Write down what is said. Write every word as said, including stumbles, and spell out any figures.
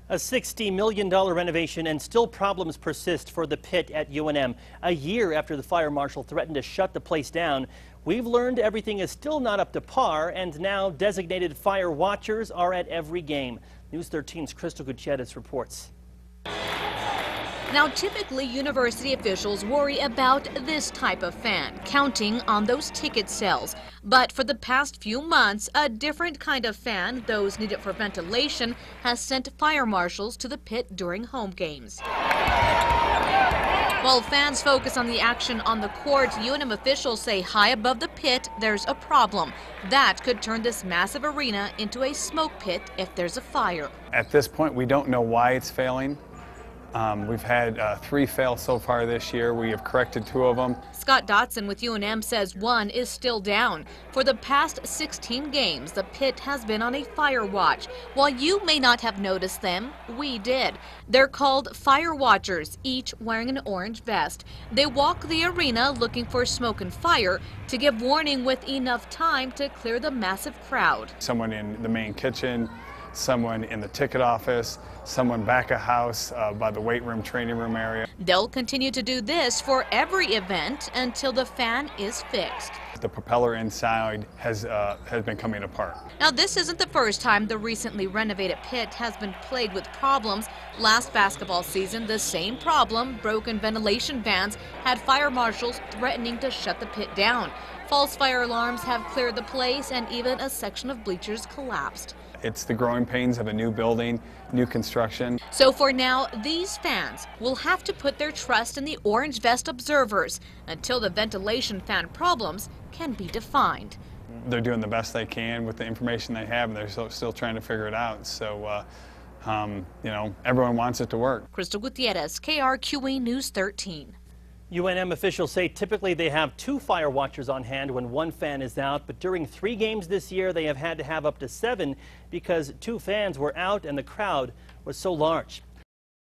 A sixty million dollar renovation, and still problems persist for the pit at U N M. A year after the fire marshal threatened to shut the place down, we've learned everything is still not up to par, and now designated fire watchers are at every game. News thirteen's Crystal Gutierrez reports. Now, typically, university officials worry about this type of fan, counting on those ticket sales. But for the past few months, a different kind of fan, those needed for ventilation, has sent fire marshals to the pit during home games. While fans focus on the action on the court, U N M officials say high above the pit, there's a problem. That could turn this massive arena into a smoke pit if there's a fire. At this point, we don't know why it's failing. Um, we've had uh, three fail so far this year. We have corrected two of them. Scott Dotson with U N M says one is still down. For the past sixteen games, the pit has been on a fire watch. While you may not have noticed them, we did. They're called fire watchers, each wearing an orange vest. They walk the arena looking for smoke and fire to give warning with enough time to clear the massive crowd. Someone in the main kitchen, someone in the ticket office, someone back of house uh, by the weight room, training room area. They'll continue to do this for every event until the fan is fixed. The propeller inside has, uh, has been coming apart. Now, this isn't the first time the recently renovated pit has been plagued with problems. Last basketball season, the same problem, broken ventilation fans, had fire marshals threatening to shut the pit down. False fire alarms have cleared the place, and even a section of bleachers collapsed. It's the growing pains of a new building, new construction. So for now, these fans will have to put their trust in the orange vest observers until the ventilation fan problems can be defined. They're doing the best they can with the information they have, and they're still, still trying to figure it out. So, uh, um, you know, everyone wants it to work. Crystal Gutierrez, K R Q E News thirteen. U N M officials say typically they have two fire watchers on hand when one fan is out, but during three games this year they have had to have up to seven because two fans were out and the crowd was so large.